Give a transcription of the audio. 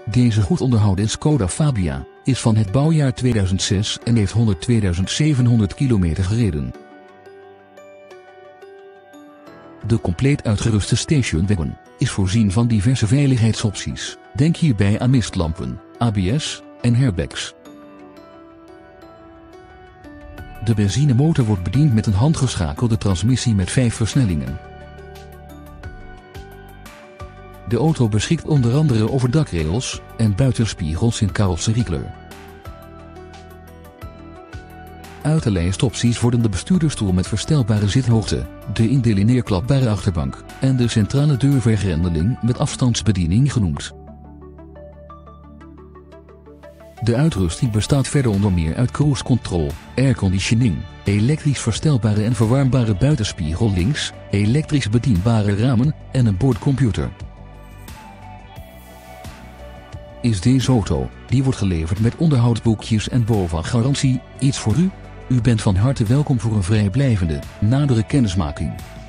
Deze goed onderhouden Skoda Fabia is van het bouwjaar 2006 en heeft 102.700 kilometer gereden. De compleet uitgeruste stationwagon is voorzien van diverse veiligheidsopties. Denk hierbij aan mistlampen, ABS en airbags. De benzinemotor wordt bediend met een handgeschakelde transmissie met 5 versnellingen. De auto beschikt onder andere over dakrails en buitenspiegels in carrosseriekleur. Uit de lijst opties worden de bestuurdersstoel met verstelbare zithoogte, de indelineerklapbare achterbank en de centrale deurvergrendeling met afstandsbediening genoemd. De uitrusting bestaat verder onder meer uit cruise control, airconditioning, elektrisch verstelbare en verwarmbare buitenspiegel links, elektrisch bedienbare ramen en een boordcomputer. Is deze auto, die wordt geleverd met onderhoudsboekjes en BOVAG-garantie, iets voor u? U bent van harte welkom voor een vrijblijvende, nadere kennismaking.